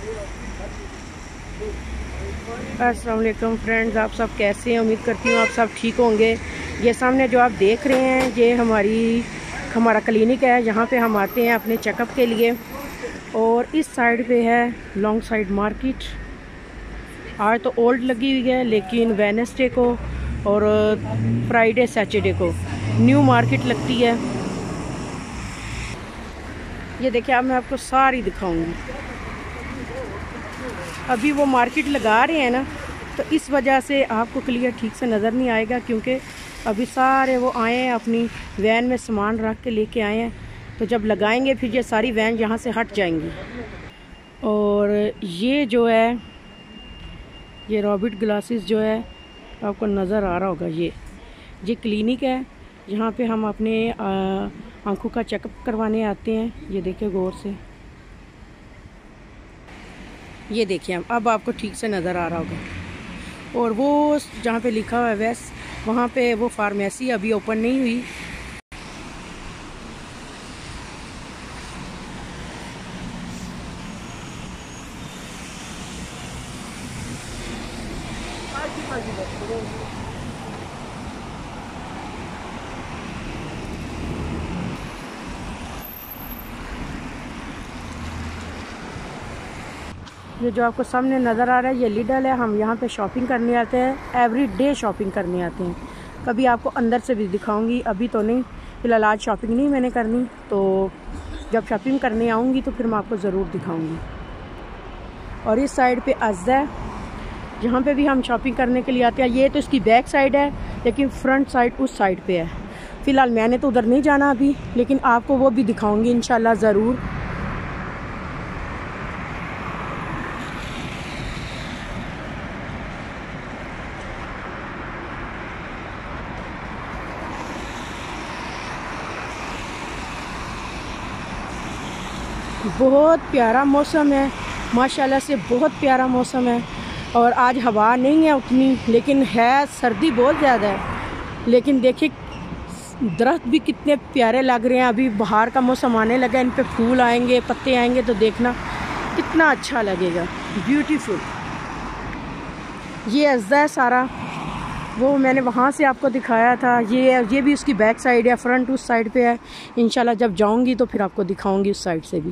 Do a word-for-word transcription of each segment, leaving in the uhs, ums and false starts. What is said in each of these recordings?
अस्सलाम वालेकुम फ्रेंड्स, आप सब कैसे हैं? उम्मीद करती हूँ आप सब ठीक होंगे। ये सामने जो आप देख रहे हैं ये हमारी हमारा क्लिनिक है, जहाँ पे हम आते हैं अपने चेकअप के लिए। और इस साइड पे है लॉन्गसाइट मार्केट। आज तो ओल्ड लगी हुई है, लेकिन वेडनेसडे को और फ्राइडे सैटरडे को न्यू मार्केट लगती है। ये देखिए, अब मैं आपको सारी दिखाऊंगी। अभी वो मार्केट लगा रहे हैं ना, तो इस वजह से आपको क्लियर ठीक से नज़र नहीं आएगा, क्योंकि अभी सारे वो आए हैं अपनी वैन में सामान रख के लेके आए हैं। तो जब लगाएंगे फिर ये सारी वैन यहाँ से हट जाएंगी। और ये जो है ये रॉबिट ग्लासेस जो है आपको नज़र आ रहा होगा। ये ये क्लिनिक है जहाँ पे हम अपने आँखों का चेकअप करवाने आते हैं। ये देखिए गौर से, ये देखिए अब आपको ठीक से नज़र आ रहा होगा। और वो जहाँ पे लिखा हुआ है वेस्ट, वहाँ पे वो फार्मेसी अभी ओपन नहीं हुई। ये जो आपको सामने नज़र आ रहा है ये लिडल है। हम यहाँ पे शॉपिंग करने आते हैं, एवरी डे शॉपिंग करने आते हैं। कभी आपको अंदर से भी दिखाऊंगी, अभी तो नहीं, फिलहाल आज शॉपिंग नहीं मैंने करनी। तो जब शॉपिंग करने आऊँगी तो फिर मैं आपको ज़रूर दिखाऊंगी। और इस साइड पे अज़्ज़ा है, जहाँ पे भी हम शॉपिंग करने के लिए आते हैं। ये तो इसकी बैक साइड है, लेकिन फ्रंट साइड उस साइड पे है। फ़िलहाल मैंने तो उधर नहीं जाना अभी, लेकिन आपको वो भी दिखाऊंगी इंशाल्लाह ज़रूर। बहुत प्यारा मौसम है, माशाल्लाह से बहुत प्यारा मौसम है। और आज हवा नहीं है उतनी, लेकिन है सर्दी बहुत ज़्यादा है। लेकिन देखिए दरख्त भी कितने प्यारे लग रहे हैं। अभी बाहर का मौसम आने लगा, इन पे फूल आएंगे, पत्ते आएंगे, तो देखना कितना अच्छा लगेगा, ब्यूटीफुल। ये अज़्ज़ा है सारा, वो मैंने वहाँ से आपको दिखाया था। ये ये भी उसकी बैक साइड है, फ्रंट उस साइड पे है। इंशाल्लाह जब जाऊँगी तो फिर आपको दिखाऊँगी उस साइड से भी।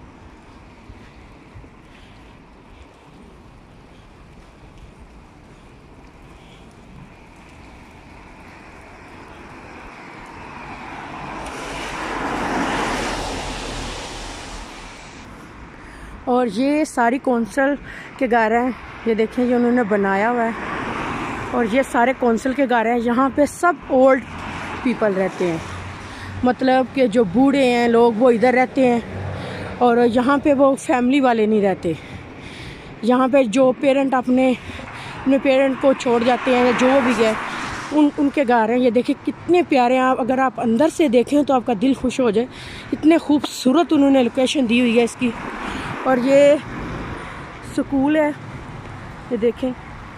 और ये सारी कौंसल के घर हैं, ये देखें ये उन्होंने बनाया हुआ है। और ये सारे कौंसल के घर हैं, यहाँ पे सब ओल्ड पीपल रहते हैं, मतलब कि जो बूढ़े हैं लोग वो इधर रहते हैं। और यहाँ पे वो फैमिली वाले नहीं रहते। यहाँ पे जो पेरेंट अपने अपने पेरेंट को छोड़ जाते हैं, जो भी है उन उनके घर हैं। ये देखिए कितने प्यारे हैं। आप अगर आप अंदर से देखें तो आपका दिल खुश हो जाए, इतने खूबसूरत उन्होंने लोकेशन दी हुई है इसकी। और ये स्कूल है, ये देखें।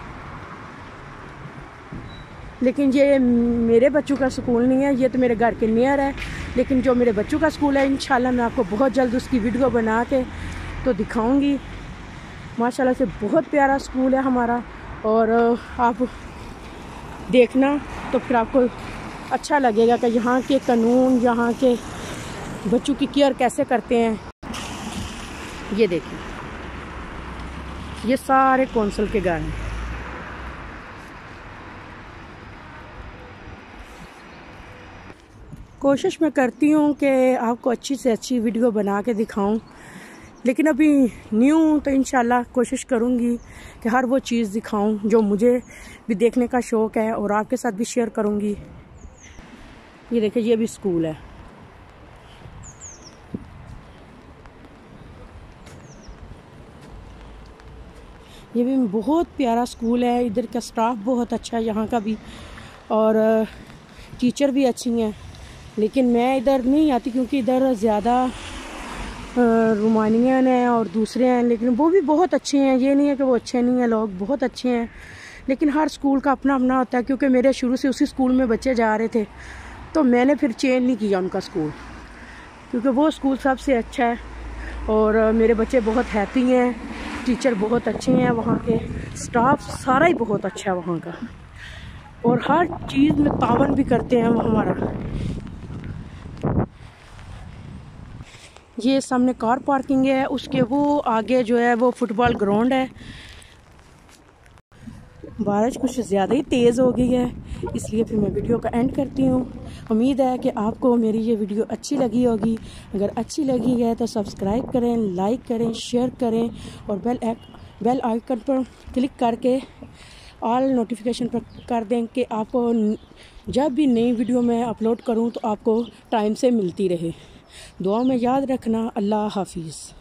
लेकिन ये मेरे बच्चों का स्कूल नहीं है, ये तो मेरे घर के नियर है। लेकिन जो मेरे बच्चों का स्कूल है, इंशाल्लाह मैं आपको बहुत जल्द उसकी वीडियो बना के तो दिखाऊंगी। माशाल्लाह से बहुत प्यारा स्कूल है हमारा। और आप देखना तो फिर आपको अच्छा लगेगा कि यहाँ के कानून, यहाँ के बच्चों की केयर कैसे करते हैं। ये देखिए ये सारे कौंसल के घर हैं। कोशिश मैं करती हूँ कि आपको अच्छी से अच्छी वीडियो बना के दिखाऊं, लेकिन अभी न्यू तो इंशाल्लाह कोशिश करूँगी कि हर वो चीज़ दिखाऊं जो मुझे भी देखने का शौक़ है, और आपके साथ भी शेयर करूँगी। ये देखिए ये भी स्कूल है। ये भी बहुत प्यारा स्कूल है। इधर का स्टाफ बहुत अच्छा है यहाँ का भी, और टीचर भी अच्छी हैं। लेकिन मैं इधर नहीं आती क्योंकि इधर ज़्यादा रोमानियन हैं और दूसरे हैं, लेकिन वो भी बहुत अच्छे हैं। ये नहीं है कि वो अच्छे नहीं हैं, लोग बहुत अच्छे हैं। लेकिन हर स्कूल का अपना अपना होता है। क्योंकि मेरे शुरू से उसी स्कूल में बच्चे जा रहे थे, तो मैंने फिर चेंज नहीं किया उनका स्कूल, क्योंकि वो स्कूल सबसे अच्छा है। और मेरे बच्चे बहुत हैप्पी हैं टीचर बहुत अच्छे हैं, वहाँ के स्टाफ सारा ही बहुत अच्छा है वहाँ का, और हर चीज़ में तावन भी करते हैं वो हमारा। ये सामने कार पार्किंग है, उसके वो आगे जो है वो फुटबॉल ग्राउंड है। बारिश कुछ ज़्यादा ही तेज़ हो गई है, इसलिए फिर मैं वीडियो का एंड करती हूँ। उम्मीद है कि आपको मेरी ये वीडियो अच्छी लगी होगी। अगर अच्छी लगी है तो सब्सक्राइब करें, लाइक करें, शेयर करें और बेल बेल आइकन पर क्लिक करके ऑल नोटिफिकेशन पर कर दें कि आपको जब भी नई वीडियो मैं अपलोड करूँ तो आपको टाइम से मिलती रहे। दुआ में याद रखना। अल्लाह हाफिज़।